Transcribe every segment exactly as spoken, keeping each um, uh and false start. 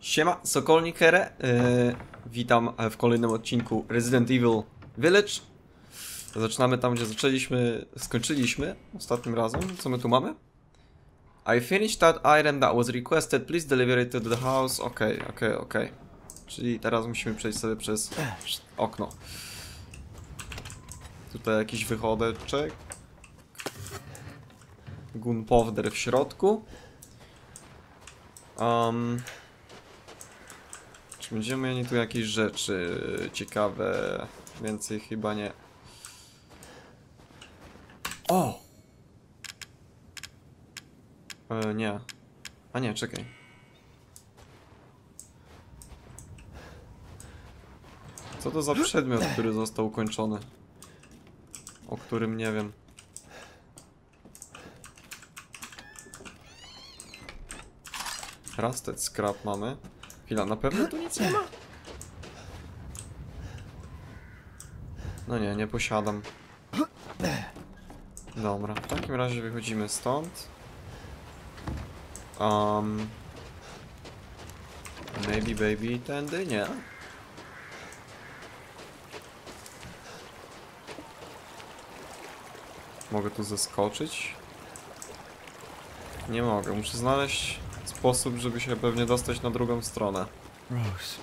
Siema, Sokolnik here. Yy, witam w kolejnym odcinku Resident Evil Village. Zaczynamy tam, gdzie zaczęliśmy, skończyliśmy ostatnim razem. Co my tu mamy? I finished that item that was requested. Please deliver it to the house. Okej, okay, okej, okay, okej. Okay. Czyli teraz musimy przejść sobie przez okno. Tutaj jakiś wychodeczek. Gunpowder w środku. Um, czy będziemy mieli tu jakieś rzeczy ciekawe? Więcej chyba nie. O! E, nie. A nie, czekaj. Co to za przedmiot, który został ukończony? O którym nie wiem. Rusted scrap mamy. Chwila, na pewno tu nic nie ma? No nie, nie posiadam. Dobra, w takim razie wychodzimy stąd. Um, maybe baby tędy? Nie. Mogę tu zeskoczyć? Nie mogę, muszę znaleźć sposób, żeby się pewnie dostać na drugą stronę. Rose.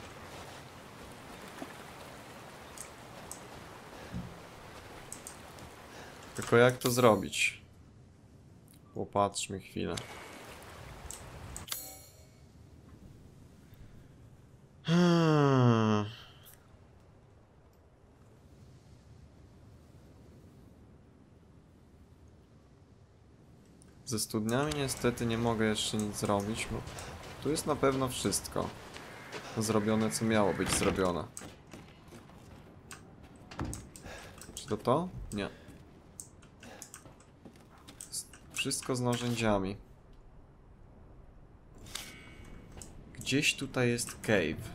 Tylko jak to zrobić? Popatrzmy chwilę. Hmm. Ze studniami niestety nie mogę jeszcze nic zrobić, bo tu jest na pewno wszystko zrobione, co miało być zrobione. Czy to to? Nie. Wszystko z narzędziami. Gdzieś tutaj jest cave.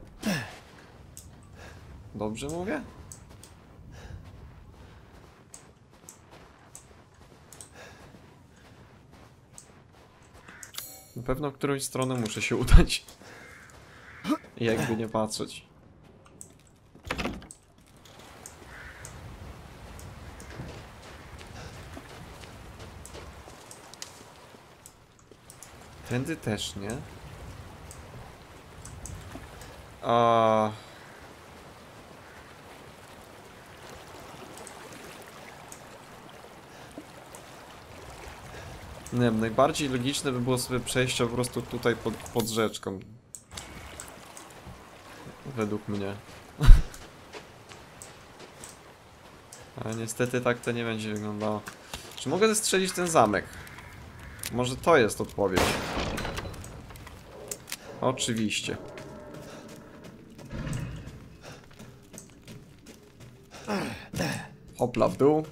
Dobrze mówię? Na pewno w którąś stronę muszę się udać. Jakby nie patrzeć. Tędy też nie. A... Nie wiem, najbardziej logiczne by było sobie przejście po prostu tutaj pod, pod rzeczką. Według mnie. Ale niestety tak to nie będzie wyglądało. Czy mogę zestrzelić ten zamek? Może to jest odpowiedź. Oczywiście. Hopla w dół.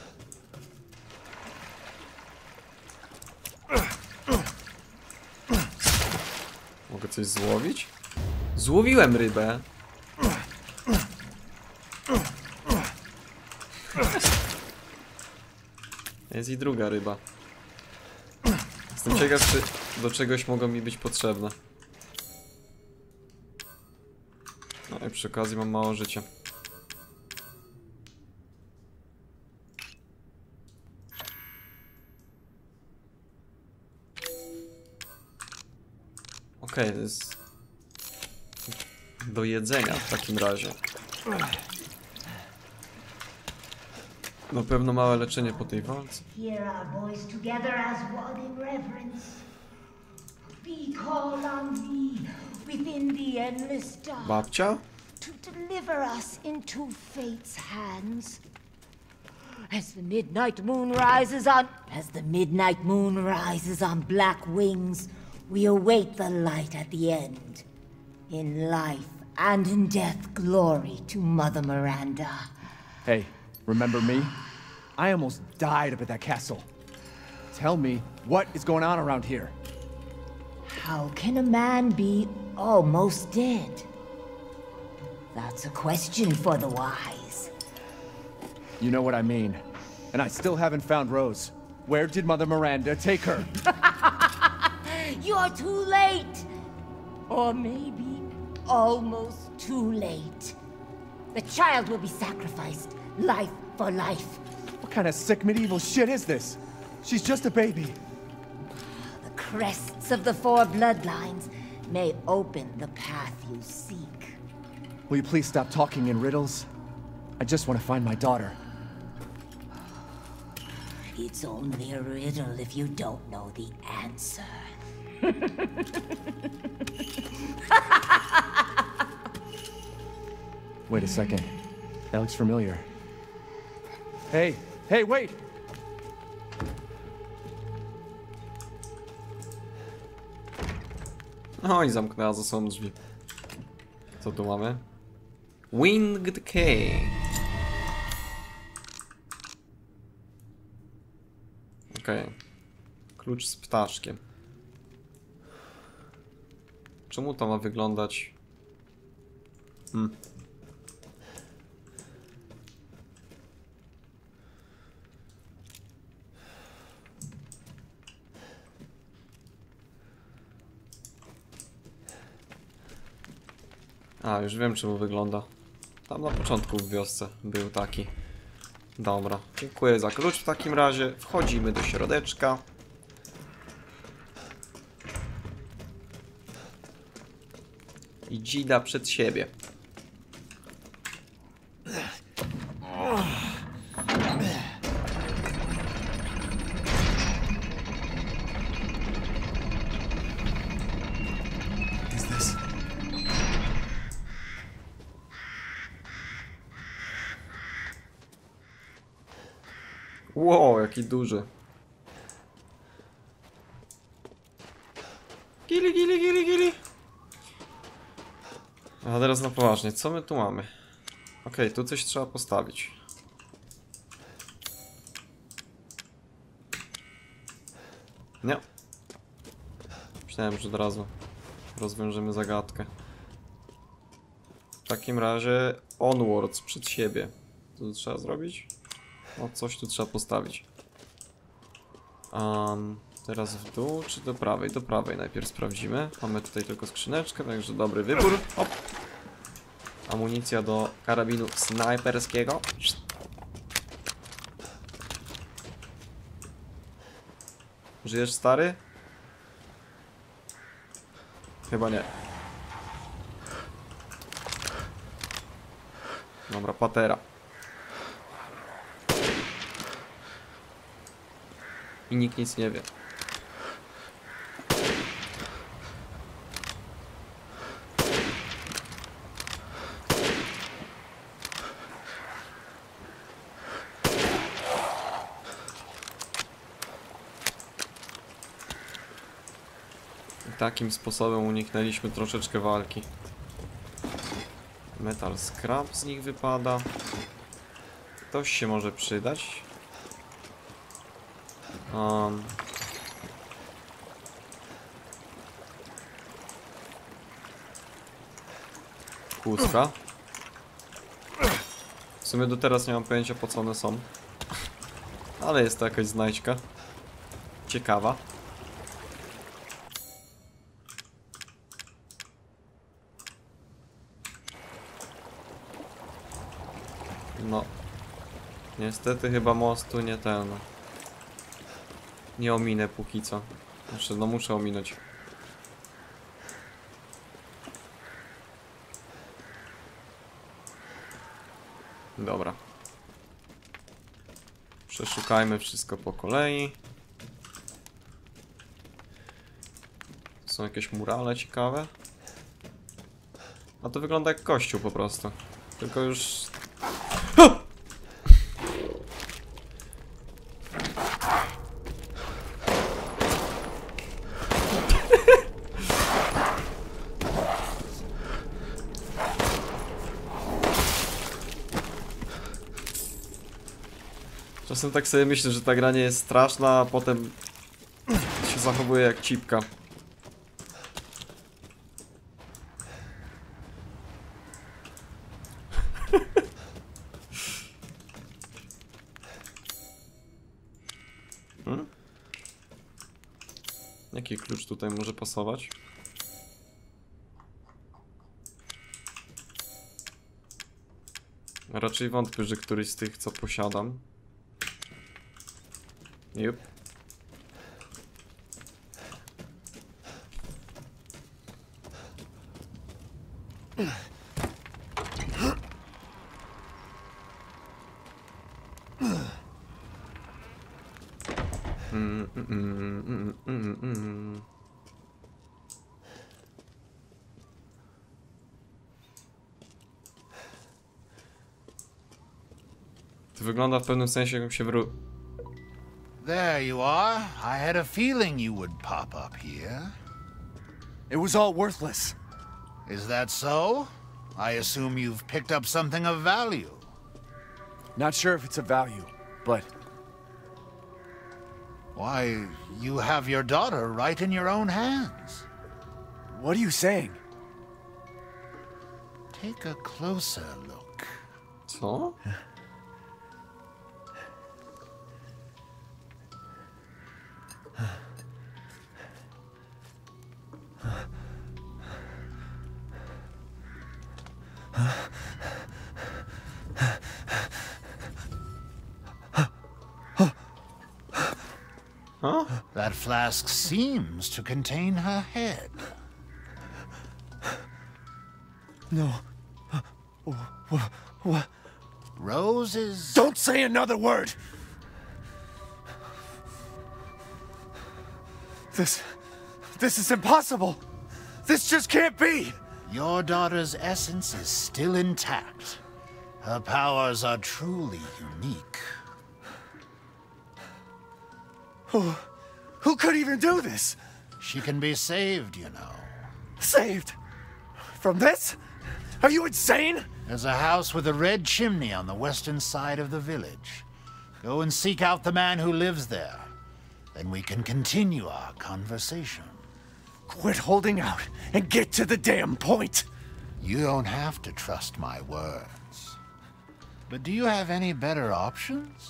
Mogę coś złowić? Złowiłem rybę. Jest i druga ryba. Jestem ciekaw, czy do czegoś mogą mi być potrzebne. No i przy okazji mam mało życia. Okej, okay, to jest do jedzenia w takim razie. Na pewno małe leczenie po tej walce. Babcia? To deliver us into fate's hands. As the midnight moon rises on as the midnight moon rises on black wings, we await the light at the end. In life and in death, glory to Mother Miranda. Hey, remember me? I almost died up at that castle. Tell me, what is going on around here? How can a man be almost dead? That's a question for the wise. You know what I mean. And I still haven't found Rose. Where did Mother Miranda take her? You're too late! Or maybe almost too late. The child will be sacrificed, life for life. What kind of sick medieval shit is this? She's just a baby. The crests of the four bloodlines may open the path you seek. Will you please stop talking in riddles? I just want to find my daughter. It's only a riddle if you don't know the answer. Wait a second. That looks familiar. Hey, hey, wait! No i zamknęła za sobą drzwi. Co tu mamy? Winged Key. Okej. Okay. Klucz z ptaszkiem. Czemu to ma wyglądać? Hmm. A, już wiem, czemu wygląda. Tam na początku w wiosce był taki. Dobra, dziękuję za klucz w takim razie. Wchodzimy do środeczka. I dzida przed siebie. Is this? Wow, jaki duży. Gili, gili, gili, gili. A teraz na poważnie, co my tu mamy? Okej, okay, tu coś trzeba postawić. Nie. Myślałem, że od razu rozwiążemy zagadkę. W takim razie onwards przed siebie. Co tu trzeba zrobić? O, coś tu trzeba postawić. Um, teraz w dół, czy do prawej? Do prawej najpierw sprawdzimy. Mamy tutaj tylko skrzyneczkę, także dobry wybór. Hop. Amunicja do karabinu snajperskiego. Żyjesz, stary? Chyba nie. Dobra, patera. I nikt nic nie wie. I takim sposobem uniknęliśmy troszeczkę walki. Metal scrap z nich wypada. Ktoś się może przydać. Um. Kłódka. W sumie do teraz nie mam pojęcia, po co one są. Ale jest to jakaś znajdźka. Ciekawa. No. Niestety chyba mostu nie ten. Nie ominę póki co. Znaczy, no muszę ominąć. Dobra. Przeszukajmy wszystko po kolei. Są jakieś murale ciekawe. A to wygląda jak kościół po prostu. Tylko już... Czasem tak sobie myślę, że ta gra nie jest straszna, a potem się zachowuje jak cipka. Hmm? Jaki klucz tutaj może pasować? Raczej wątpię, że któryś z tych, co posiadam. Jup. Mm, mm, mm, mm, mm, mm. To wygląda w pewnym sensie, jakbym się wró... There you are. I had a feeling you would pop up here. It was all worthless. Is that so? I assume you've picked up something of value. Not sure if it's of value, but Why, you have your daughter right in your own hands. what are you saying? Take a closer look. Co? Huh? That flask seems to contain her head. No. What? Rose is... Don't say another word! This... This is impossible! This just can't be! Your daughter's essence is still intact. Her powers are truly unique. Who... Who could even do this? She can be saved, you know. Saved? From this? Are you insane? There's a house with a red chimney on the western side of the village. Go and seek out the man who lives there. Then we can continue our conversation. Quit holding out and get to the damn point! You don't have to trust my words. But do you have any better options?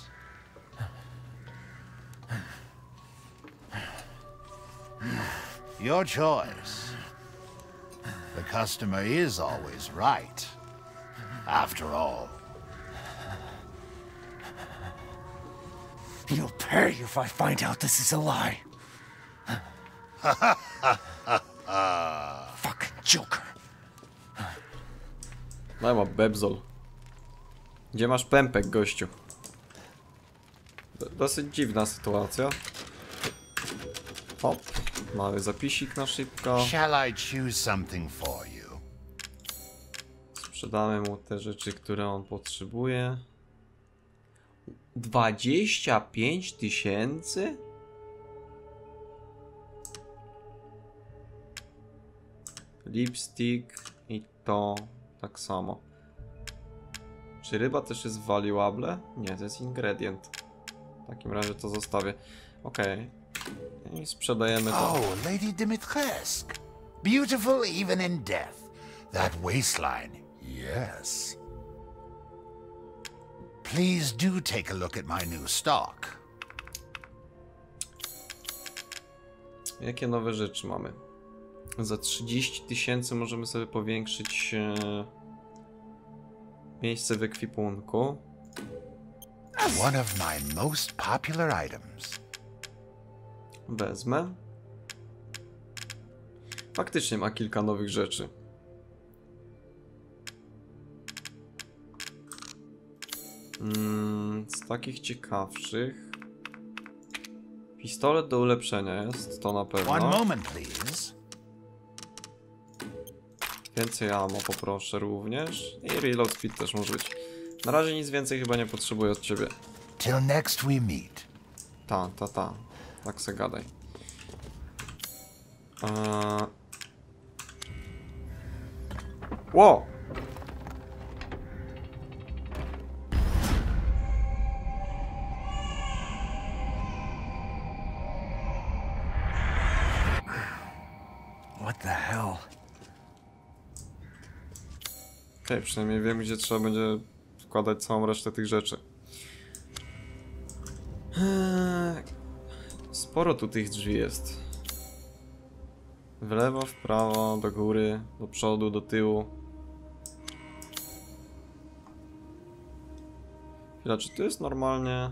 Your choice. The customer is always right. After all. You'll pay if I find out this is a lie. Fucking Joker. No ma bebzol. Gdzie masz pępek, gościu? D dosyć dziwna sytuacja. Hop. Mały zapisik na szybko. Shall I choose something for you? Sprzedamy mu te rzeczy, które on potrzebuje. dwadzieścia pięć tysięcy? Lipstick i to tak samo. Czy ryba też jest valuable? Nie, to jest ingredient. W takim razie to zostawię. Okej. Okay. I sprzedajemy to. Oh, Lady Dimitrescu. Beautiful even in death. That waistline, yes. Please do take a look at my new stock. Jakie nowe rzeczy mamy? Za trzydzieści tysięcy możemy sobie powiększyć e, miejsce w ekwipunku. One of my most popular items. Wezmę. Faktycznie ma kilka nowych rzeczy. Mm, z takich ciekawszych. Pistolet do ulepszenia jest, to na One pewno. moment, please. Więcej ammo poproszę również. I reload speed też może być. Na razie nic więcej chyba nie potrzebuję od ciebie. Till next we meet. Ta, ta, ta. Tak se gadaj. Eee... Ło! What the hell? Okej, przynajmniej wiem, gdzie trzeba będzie wkładać całą resztę tych rzeczy. Eee... Sporo tu tych drzwi jest. W lewo, w prawo, do góry, do przodu, do tyłu. Chwila, czy to jest normalnie?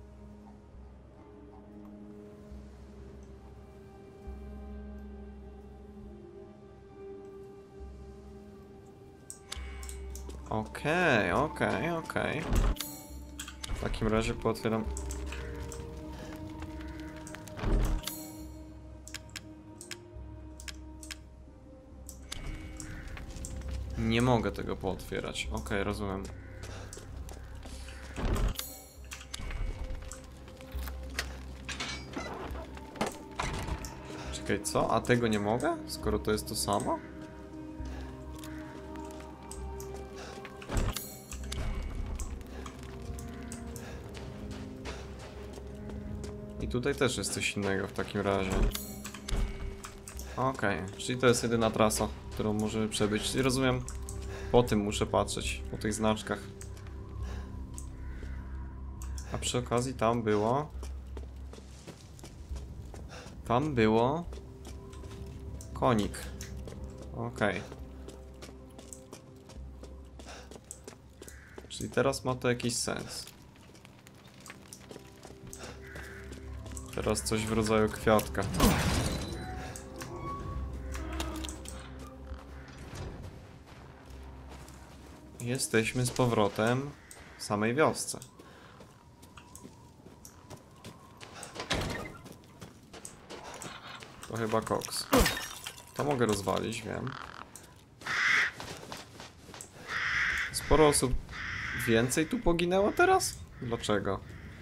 Okej, okej, okej. W takim razie pootwieram. Nie mogę tego pootwierać. Okej, rozumiem. Czekaj, co? A tego nie mogę? Skoro to jest to samo? I tutaj też jest coś innego w takim razie. Okej, okay, czyli to jest jedyna trasa, którą możemy przebyć. Czyli rozumiem, po tym muszę patrzeć, po tych znaczkach. A przy okazji tam było... Tam było... Konik. Okej. Okay. Czyli teraz ma to jakiś sens. Teraz coś w rodzaju kwiatka. Jesteśmy z powrotem w samej wiosce. To chyba koks. To mogę rozwalić, wiem. Sporo osób więcej tu poginęło teraz? Dlaczego?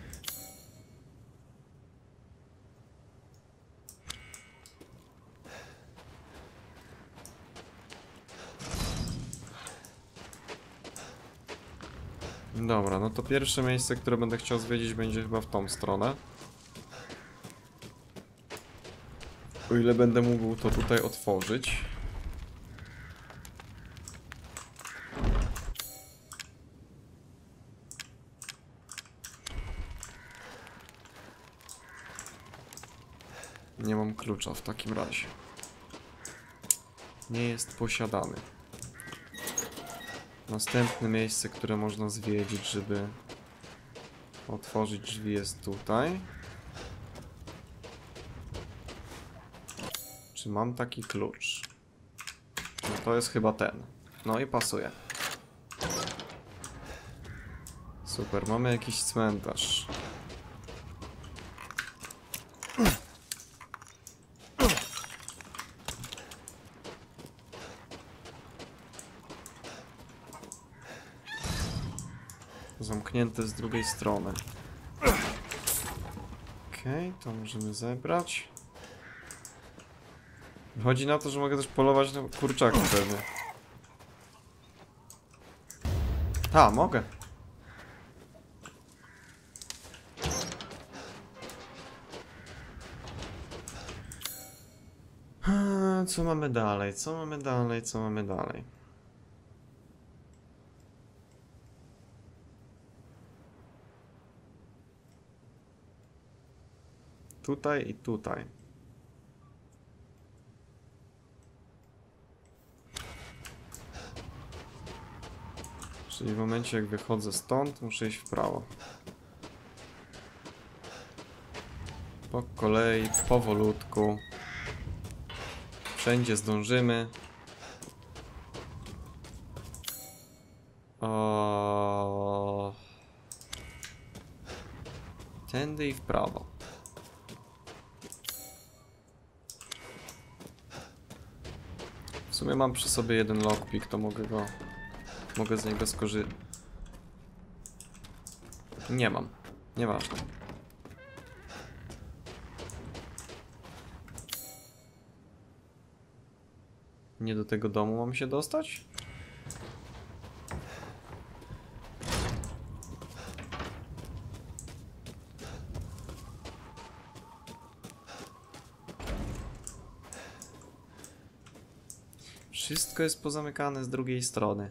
Dobra, no to pierwsze miejsce, które będę chciał zwiedzić, będzie chyba w tą stronę. O ile będę mógł to tutaj otworzyć. Nie mam klucza w takim razie. Nie jest posiadany. Następne miejsce, które można zwiedzić, żeby otworzyć drzwi, jest tutaj. Czy mam taki klucz? No to jest chyba ten. No i pasuje. Super, mamy jakiś cmentarz. Zamknięte z drugiej strony. Okej, okay, to możemy zebrać. Chodzi na to, że mogę też polować na kurczaki pewnie. A, mogę. Co mamy dalej? Co mamy dalej? Co mamy dalej? Tutaj i tutaj. Czyli w momencie, jak wychodzę stąd, muszę iść w prawo. Po kolei, powolutku. Wszędzie zdążymy. O... Tędy i w prawo. W sumie mam przy sobie jeden lockpick, to mogę go... Mogę z niego skorzystać. Nie mam. Nieważne. Nie do tego domu mam się dostać? Wszystko jest pozamykane z drugiej strony.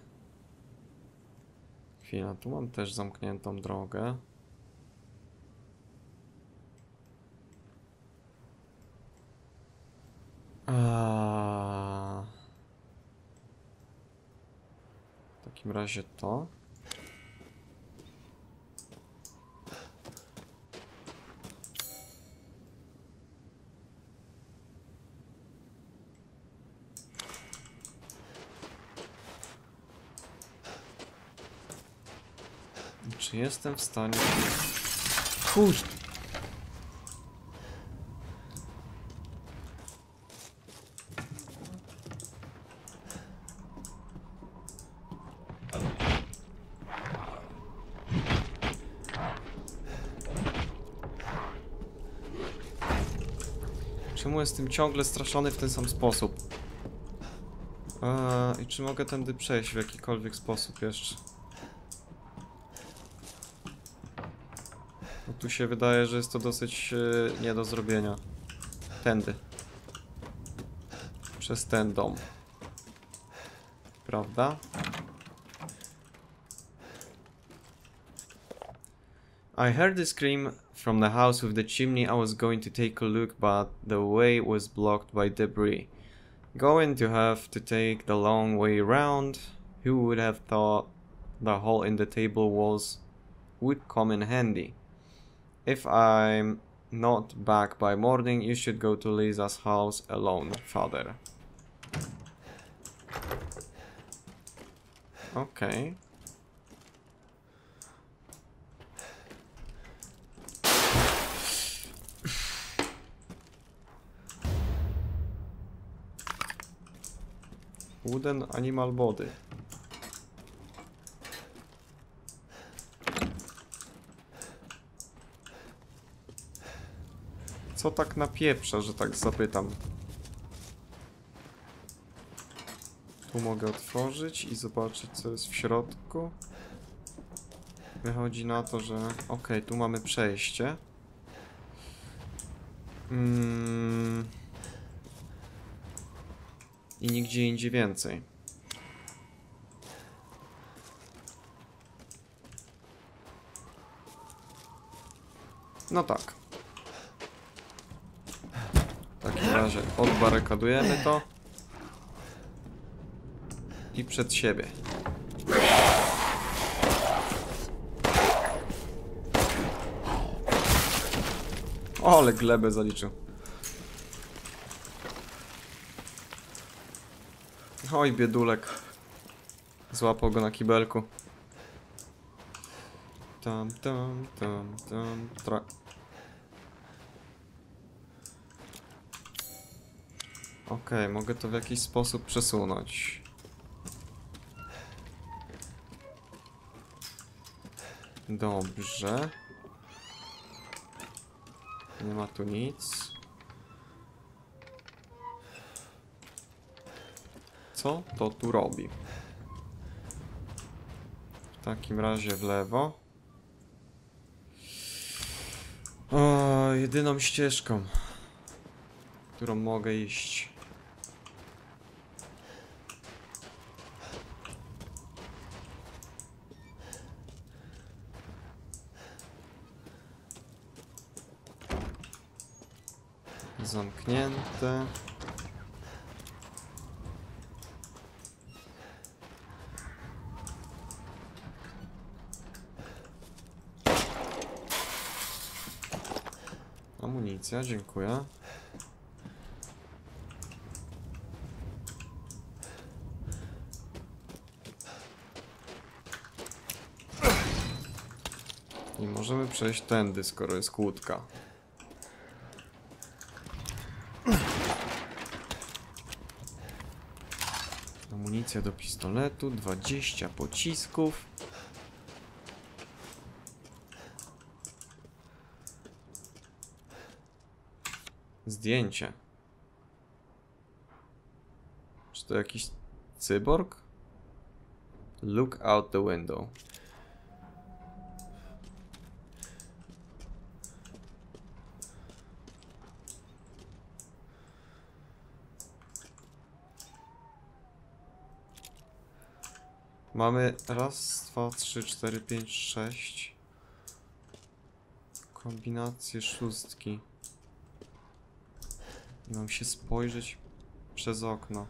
Chwila, tu mam też zamkniętą drogę. A... W takim razie to. Czy jestem w stanie... Kurde. Czemu jestem ciągle straszony w ten sam sposób? Eee, I czy mogę tędy przejść w jakikolwiek sposób jeszcze? Bo tu się wydaje, że jest to dosyć e, nie do zrobienia. Tędy. Przez ten dom. Prawda? I heard a scream from the house with the chimney. I was going to take a look, but the way was blocked by debris. Going to have to take the long way round. Who would have thought the hole in the table walls would come in handy? If I'm not back by morning, you should go to Lisa's house alone, father. Okay. Wooden animal body. Co tak napieprza, że tak zapytam? Tu mogę otworzyć i zobaczyć, co jest w środku. Wychodzi na to, że... Okej, okay, tu mamy przejście. Mm. I nigdzie indziej więcej. No tak. W takim razie odbarykadujemy to. I przed siebie. O, ale glebę zaliczył. Oj, biedulek. Złapał go na kibelku. Tam, tam, tam, tam, tra... Okej, okay, mogę to w jakiś sposób przesunąć. Dobrze. Nie ma tu nic. Co to tu robi? W takim razie w lewo. O, jedyną ścieżką, którą mogę iść. Zamknięte. Amunicja, dziękuję. I możemy przejść tędy, skoro jest kłódka. Amunicja do pistoletu, dwadzieścia pocisków. Zdjęcie. Czy to jakiś cyborg? Look out the window. Mamy raz, dwa, trzy, cztery, pięć, sześć. Kombinacje szóstki. Mam się spojrzeć przez okno.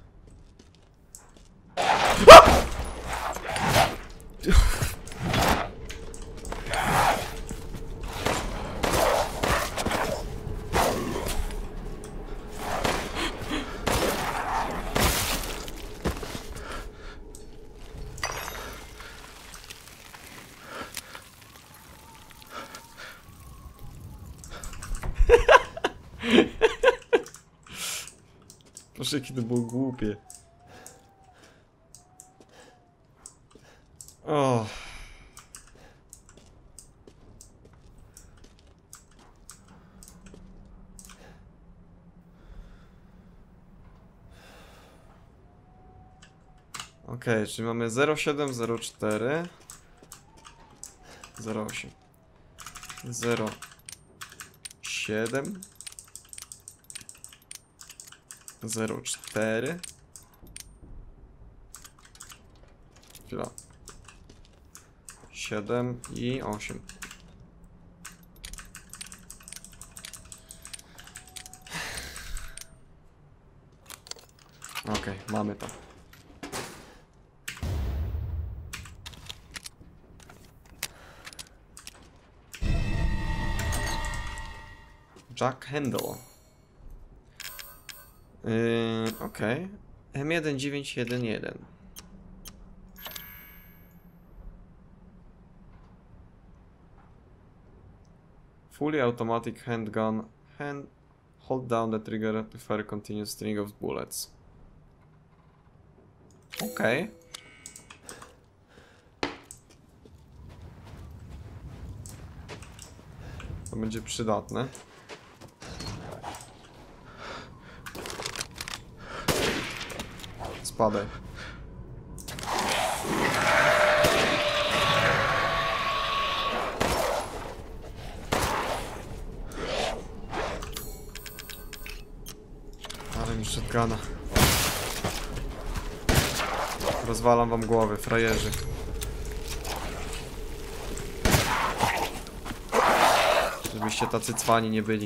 Boże, jakie to było głupie. O. Okej, okay, czyli mamy zero siedem zero cztery zero osiem zero siedem zero cztery chwila siedem i osiem. Okej, okay, mamy to. Jack Handle. Yy, Okej. Okay. M jeden dziewięć jeden jeden. Fully automatic handgun. Hand hold down the trigger to fire continuous string of bullets. Okej. Okay. To będzie przydatne. Spadaj. Ale mi shotguna. Rozwalam wam głowy, frajerzy. Żebyście tacy cwani nie byli.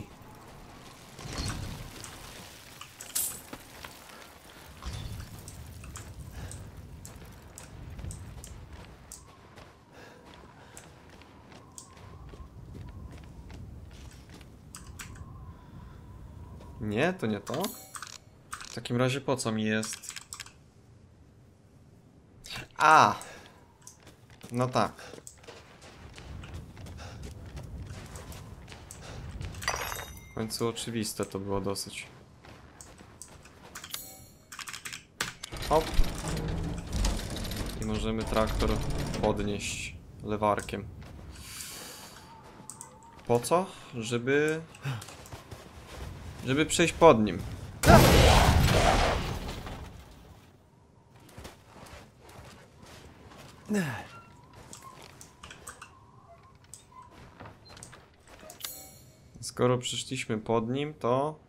Nie, to nie to. W takim razie po co mi jest? A! No tak. W końcu oczywiste to było dosyć. Hop. I możemy traktor podnieść lewarkiem. Po co? Żeby... Żeby przejść pod nim. Skoro przyszliśmy pod nim, to...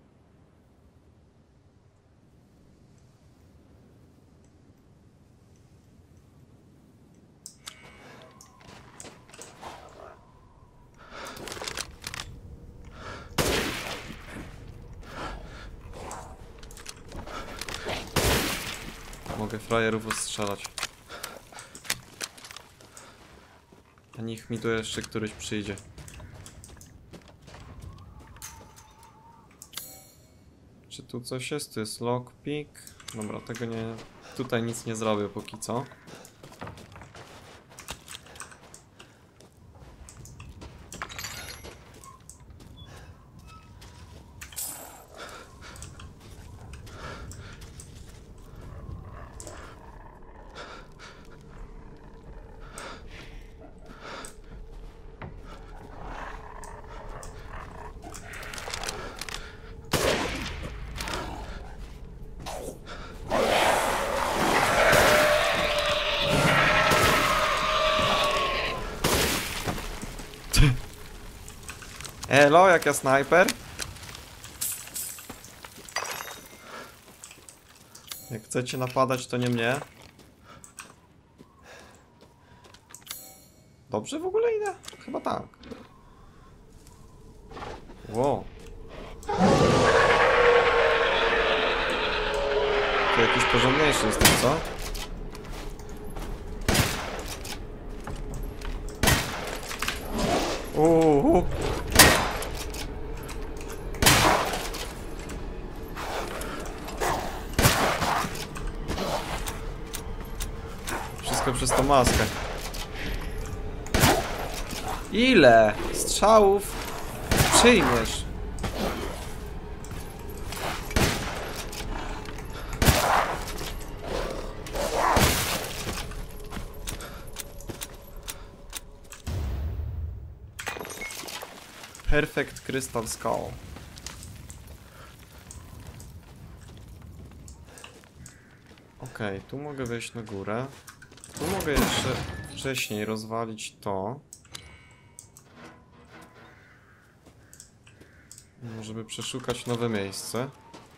Mogę frajerów ostrzelać. A niech mi tu jeszcze któryś przyjdzie. Czy tu coś jest? Tu jest lockpick. Dobra, tego nie... Tutaj nic nie zrobię póki co. Elo, jak ja snajper? Jak chcecie napadać, to nie mnie. Dobrze w ogóle idę? Chyba tak. Wow. To jakiś porządniejszy jestem, co? Uuu. Wszystko przez tą maskę. Ile strzałów przyjmiesz? Perfect Crystal Skull. Okej, okay, tu mogę wejść na górę. Tu mogę jeszcze wcześniej rozwalić to. Żeby przeszukać nowe miejsce.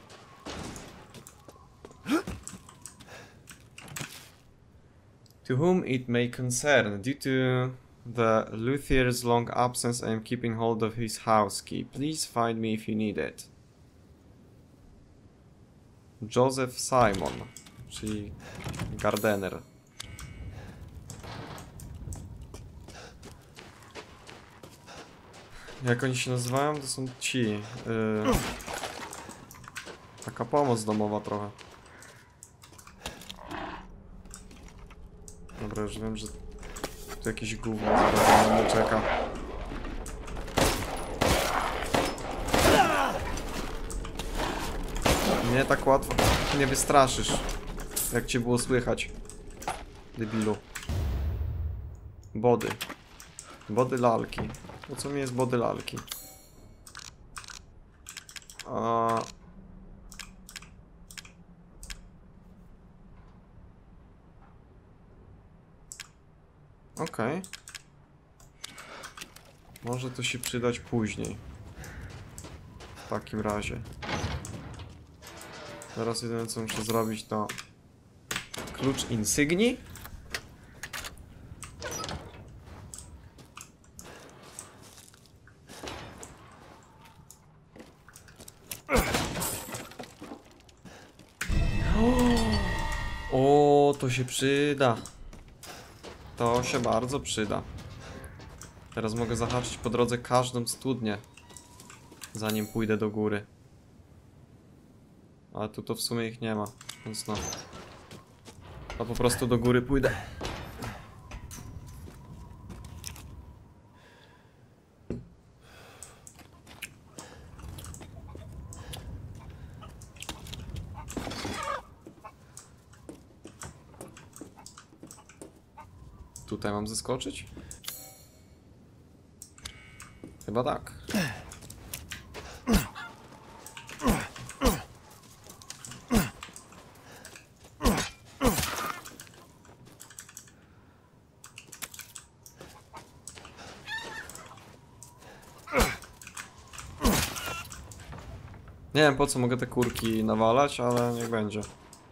To whom it may concern, due to the luthier's long absence, I am keeping hold of his house key. Please find me if you need it. Joseph Simon, czyli gardener. Jak oni się nazywają? To są ci. Yy, taka pomoc domowa trochę. Dobra, już wiem, że tu jakieś gówno zaraz na mnie czeka. Mnie tak łatwo nie wystraszysz, jak cię było słychać, debilu. Body. Body lalki. Po co mi jest body lalki? A... Okej. Okay. Może to się przydać później. W takim razie. Teraz jedyne co muszę zrobić to klucz insygnii. O, to się przyda. To się bardzo przyda. Teraz mogę zahaczyć po drodze każdą studnię, zanim pójdę do góry. Ale tu to w sumie ich nie ma, więc no. To po prostu do góry pójdę. Tutaj mam zeskoczyć? Chyba tak. Nie wiem po co mogę te kurki nawalać, ale niech będzie.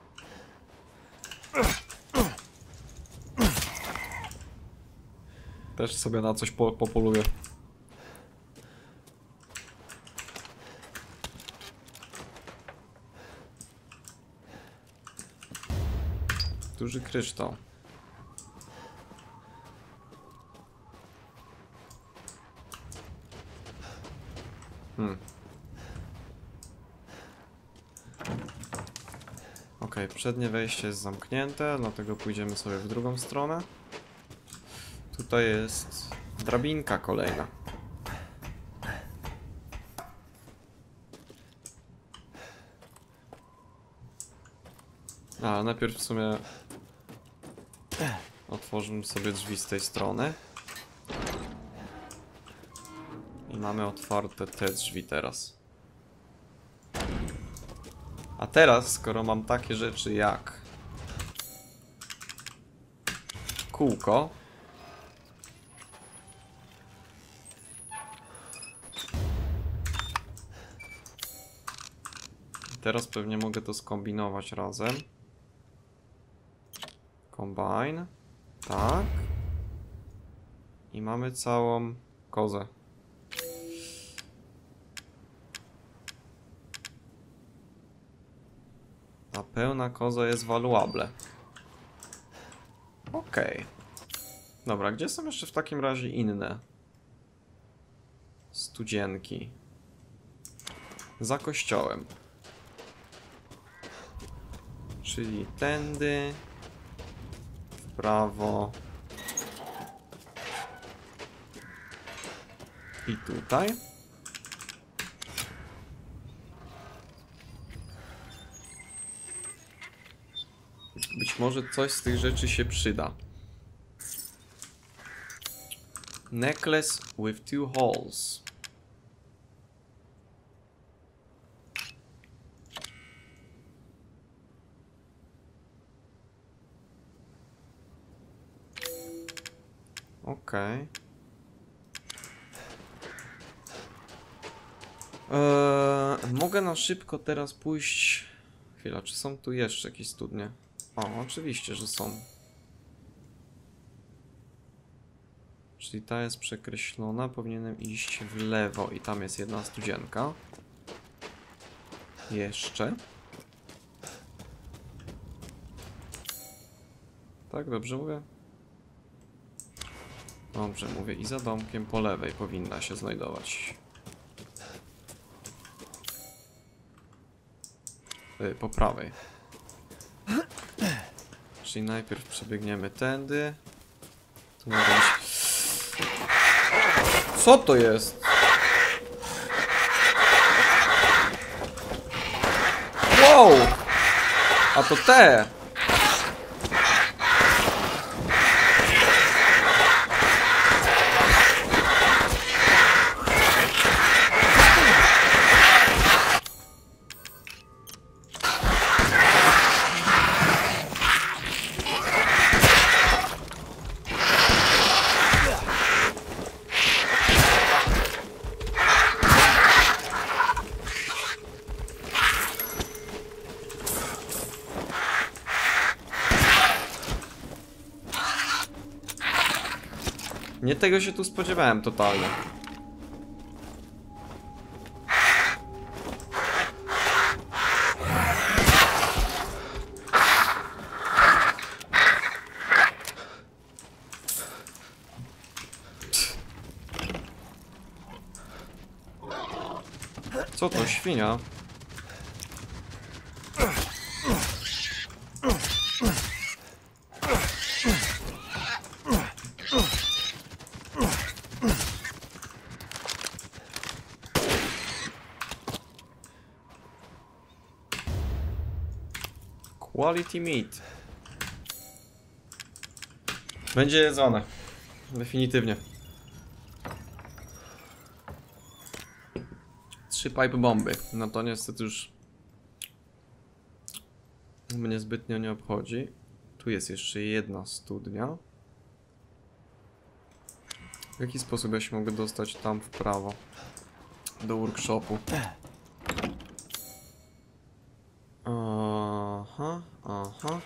Też sobie na coś po popoluję. Duży kryształ. Hmm. Ok, przednie wejście jest zamknięte, dlatego pójdziemy sobie w drugą stronę. Tutaj jest drabinka kolejna. A, najpierw w sumie otworzymy sobie drzwi z tej strony. I mamy otwarte te drzwi teraz. A teraz, skoro mam takie rzeczy jak kółko, teraz pewnie mogę to skombinować razem. Combine. Tak. I mamy całą kozę. Ta pełna koza jest valuable. Okej. Okay. Dobra, gdzie są jeszcze w takim razie inne studzienki? Za kościołem. Czyli tędy, w prawo i tutaj. Być może coś z tych rzeczy się przyda. Necklace with two holes. Okej. Eee, mogę na szybko teraz pójść... Chwila, czy są tu jeszcze jakieś studnie? O, oczywiście, że są. Czyli ta jest przekreślona, powinienem iść w lewo i tam jest jedna studzienka. Jeszcze. Tak, dobrze mówię? Dobrze mówię i za domkiem po lewej powinna się znajdować. Yy, po prawej. Czyli najpierw przebiegniemy tędy. Tu mogę być... Co to jest? Wow! A to te! Nie tego się tu spodziewałem totalnie. Co to, świnia? Quality meat. Będzie jedzone. Definitywnie. Trzy pipe bomby. No to niestety już mnie zbytnio nie obchodzi. Tu jest jeszcze jedna studnia. W jaki sposób ja się mogę dostać tam w prawo? Do workshopu. Aha, aha.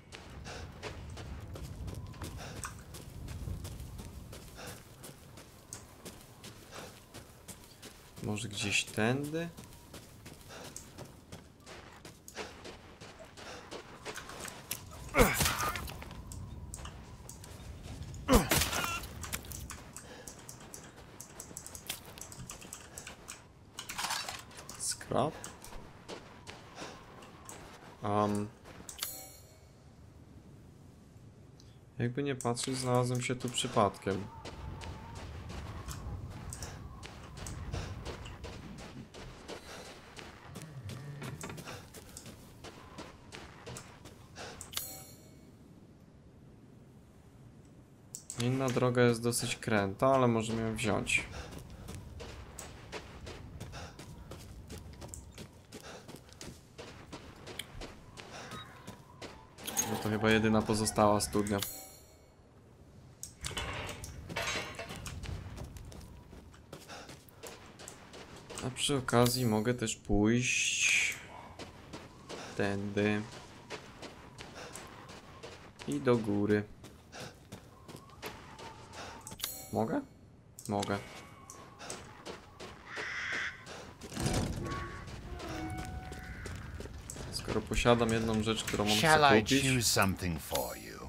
Może gdzieś tędy? Scrap. Um, jakby nie patrzeć, znalazłem się tu przypadkiem. Inna droga jest dosyć kręta, ale możemy ją wziąć. To chyba jedyna pozostała studnia. A przy okazji mogę też pójść tędy i do góry. Mogę? Mogę. Skoro posiadam jedną rzecz, którą mam Shall chcę I kupić. choose something for you?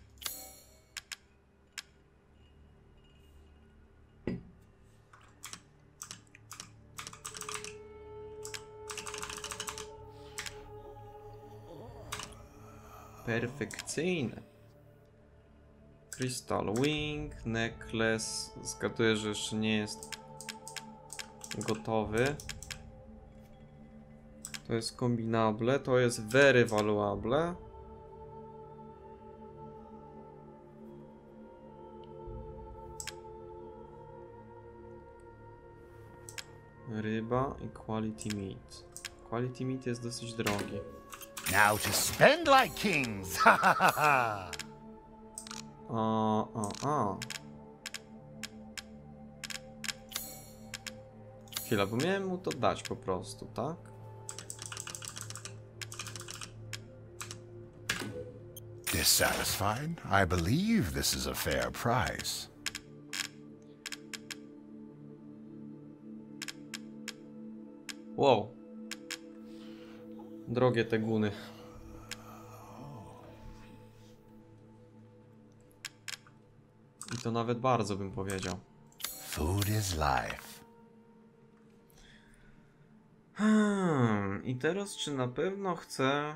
Perfekcyjne. Crystal Wing, Necklace. Zgaduję, że jeszcze nie jest gotowy. To jest kombinable, to jest very valuable. Ryba i quality meat. Quality meat jest dosyć drogi. Now to spend like kings! Ha ha ha ha! A, a, a. Chwila, bo miałem mu to dać po prostu, tak? Dissatisfied? I believe this is a fair price. Wow. Drogie te guny. I to nawet bardzo bym powiedział. Food is life. Hmm, i teraz czy na pewno chcę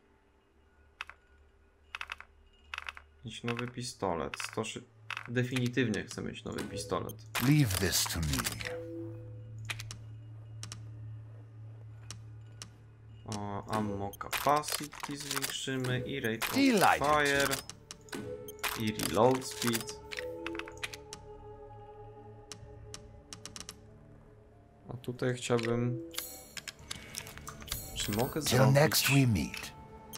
mieć nowy pistolet? sto szy... Definitywnie chcę mieć nowy pistolet. Leave this to me. O, ammo capacity zwiększymy i rate of Delighted. fire i reload speed. A tutaj chciałbym... Czy mogę Till zrobić... next we meet.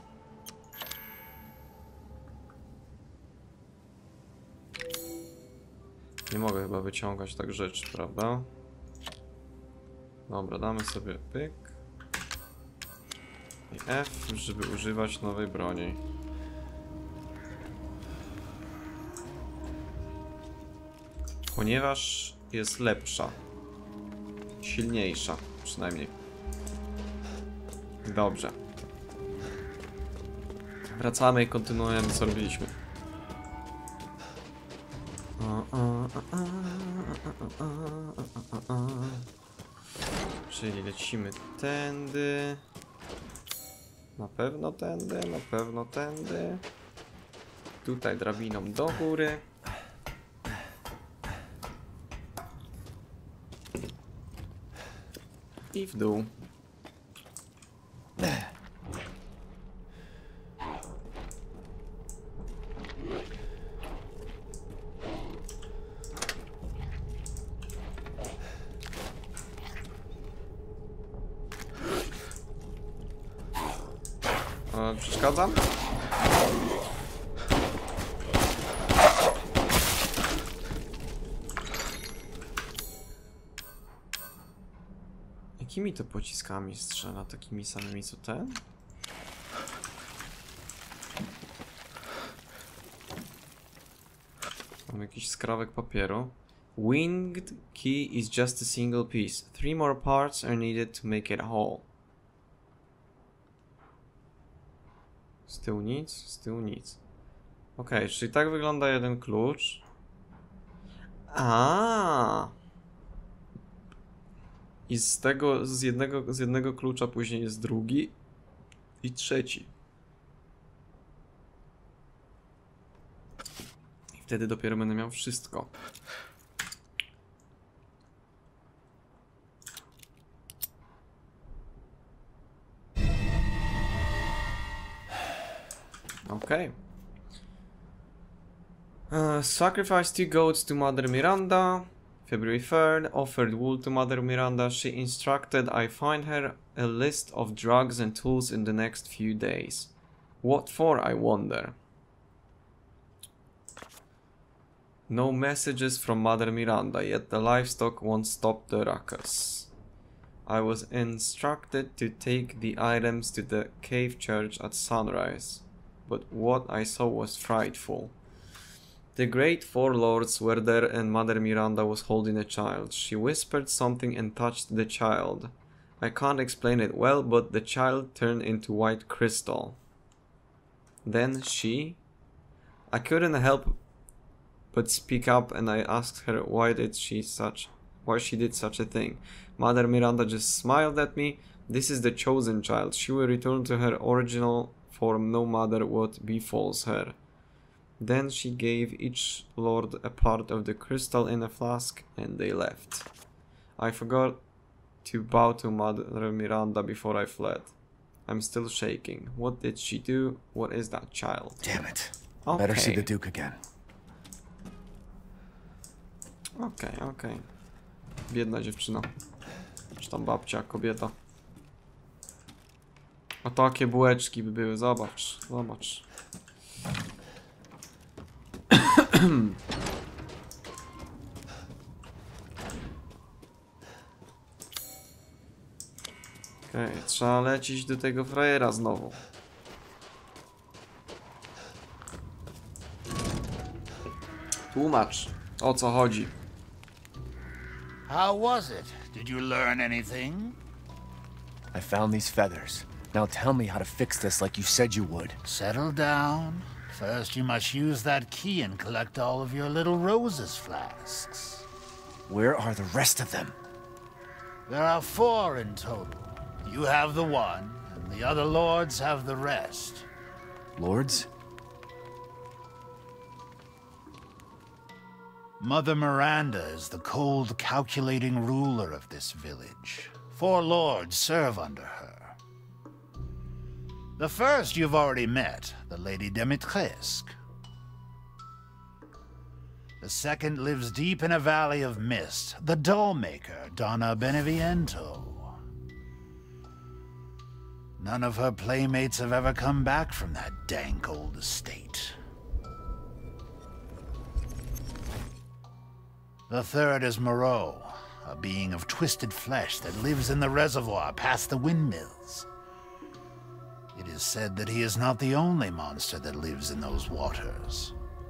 Nie mogę chyba wyciągać tak rzeczy, prawda? Dobra, damy sobie pyk. I F, żeby używać nowej broni. Ponieważ jest lepsza. Silniejsza, przynajmniej. Dobrze. Wracamy i kontynuujemy, co robiliśmy. Czyli lecimy tędy. Na pewno tędy, na pewno tędy. Tutaj drabiną do góry. I w dół. E, przeszkadzam? Jakimi to pociskami strzela? Takimi samymi co ten? Mam jakiś skrawek papieru. Winged key is just a single piece. Three more parts are needed to make it whole. Z tyłu nic, z tyłu nic. Ok, czyli tak wygląda jeden klucz. A. I z tego, z jednego, z jednego klucza później jest drugi i trzeci. I wtedy dopiero będę miał wszystko. Okay. Uh, sacrifice two goats to Mother Miranda. February third. Offered wool to Mother Miranda. She instructed I find her a list of drugs and tools in the next few days. What for, I wonder? No messages from Mother Miranda, yet the livestock won't stop the ruckus. I was instructed to take the items to the cave church at sunrise. But what I saw was frightful. The great four lords were there and Mother Miranda was holding a child. She whispered something and touched the child. I can't explain it well, but the child turned into white crystal. Then she... I couldn't help but speak up and I asked her why did she such... why she did such a thing. Mother Miranda just smiled at me. This is the chosen child. She will return to her original form no matter what befalls her. Then she gave each lord a part of the crystal in a flask and they left. I forgot to bow to Mother Miranda before I fled. I'm still shaking. What did she do? What is that child? Damn it. Okay. Better see the Duke again. Okej, okay, okej. Okay. Biedna dziewczyna. Czy tam babcia, kobieta. A takie bułeczki by były, zobacz, zobacz. Okej, okay, trzeba lecieć do tego frajera znowu. Tłumacz, o co chodzi. How was it? Did you learn anything? I found these feathers. Now tell me how to fix this like you said you would. Settle down. First, you must use that key and collect all of your little roses flasks. Where are the rest of them? There are four in total. You have the one, and the other lords have the rest. Lords? Mother Miranda is the cold, calculating ruler of this village. Four lords serve under her. The first you've already met, the Lady Dimitrescu. The second lives deep in a valley of mist, the doll-maker, Donna Beneviento. None of her playmates have ever come back from that dank old estate. The third is Moreau, a being of twisted flesh that lives in the reservoir past the windmills. It is said that he is not the only monster that lives in those waters.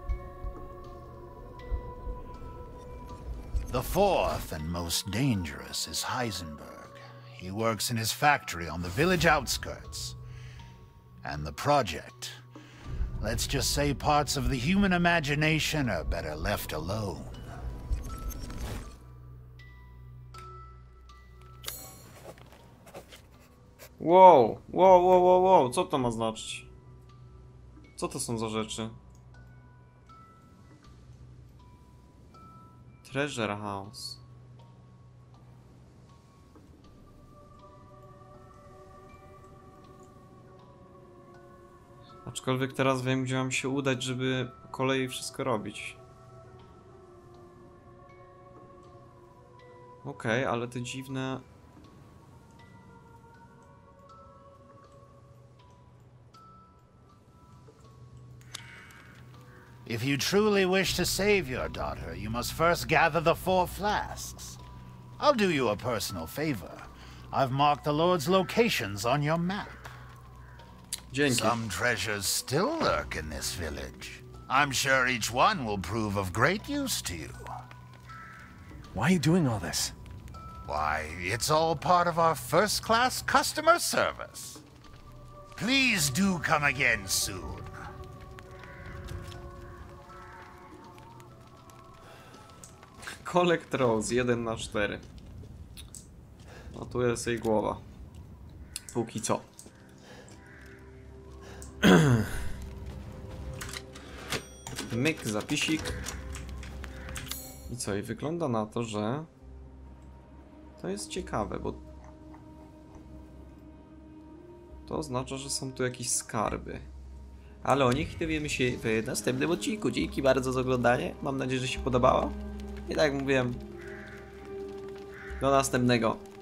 The fourth and most dangerous is Heisenberg. He works in his factory on the village outskirts. And the project. Let's just say parts of the human imagination are better left alone. Wow, wow, wow, wow, wow, co to ma znaczyć? Co to są za rzeczy? Treasure House. Aczkolwiek teraz wiem, gdzie mam się udać, żeby po kolei wszystko robić. Okej, okay, ale te dziwne... If you truly wish to save your daughter, you must first gather the four flasks. I'll do you a personal favor. I've marked the Lord's locations on your map. Dzięki. Some treasures still lurk in this village. I'm sure each one will prove of great use to you. Why are you doing all this? Why, it's all part of our first-class customer service. Please do come again soon. Collect Rose, jeden na cztery. No tu jest jej głowa. Póki co. Myk, zapisik. I co? I wygląda na to, że... To jest ciekawe, bo... To oznacza, że są tu jakieś skarby. Ale o nich dowiemy się w następnym odcinku. Dzięki bardzo za oglądanie. Mam nadzieję, że się podobało. I tak jak mówiłem, do następnego.